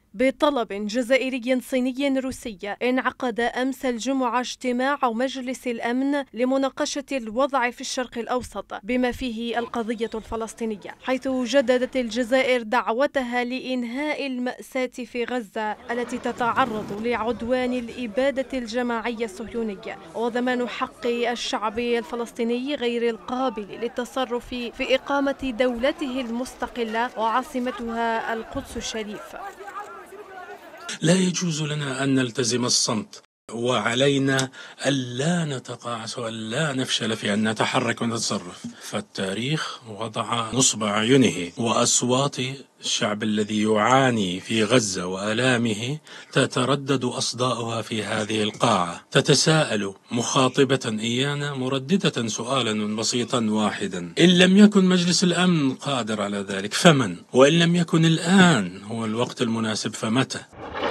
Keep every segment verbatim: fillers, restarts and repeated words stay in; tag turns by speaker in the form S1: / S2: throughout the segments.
S1: بطلب جزائري صيني روسي انعقد أمس الجمعة اجتماع مجلس الأمن لمناقشة الوضع في الشرق الأوسط بما فيه القضية الفلسطينية، حيث جددت الجزائر دعوتها لإنهاء المأساة في غزة التي تتعرض لعدوان الإبادة الجماعي الصهيوني وضمان حق الشعب الفلسطيني غير القابل للتصرف في إقامة دولته المستقلة وعاصمتها القدس الشريف.
S2: لا يجوز لنا أن نلتزم الصمت، وعلينا ألا نتقاعس وألا نفشل في أن نتحرك ونتصرف، فالتاريخ وضع نصب أعينه وأصوات الشعب الذي يعاني في غزة وآلامه تتردد أصداؤها في هذه القاعة، تتساءل مخاطبة إيانا مرددة سؤالا بسيطا واحدا: إن لم يكن مجلس الأمن قادر على ذلك فمن؟ وإن لم يكن الآن هو الوقت المناسب فمتى؟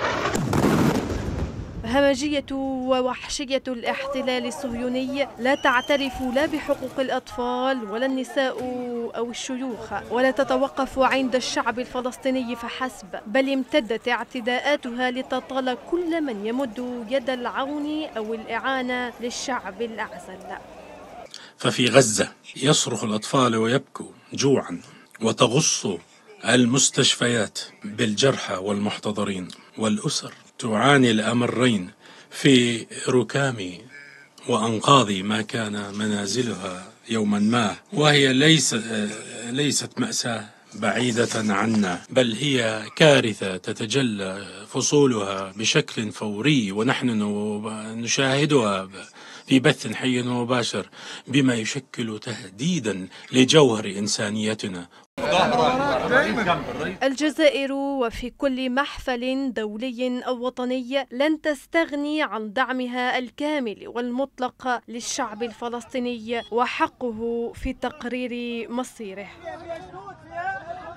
S1: همجية ووحشية الاحتلال الصهيوني لا تعترف لا بحقوق الأطفال ولا النساء أو الشيوخ، ولا تتوقف عند الشعب الفلسطيني فحسب، بل امتدت اعتداءاتها لتطال كل من يمد يد العون أو الإعانة للشعب الأعزل.
S2: ففي غزة يصرخ الأطفال ويبكوا جوعا، وتغص المستشفيات بالجرحى والمحتضرين، والأسر تعاني الأمرين في ركام وأنقاض ما كان منازلها يوما ما، وهي ليس ليست مأساة بعيدة عنا، بل هي كارثة تتجلى فصولها بشكل فوري، ونحن نشاهدها في بث حي ومباشر، بما يشكل تهديدا لجوهر إنسانيتنا.
S1: الجزائر وفي كل محفل دولي أو وطني لن تستغني عن دعمها الكامل والمطلق للشعب الفلسطيني وحقه في تقرير مصيره.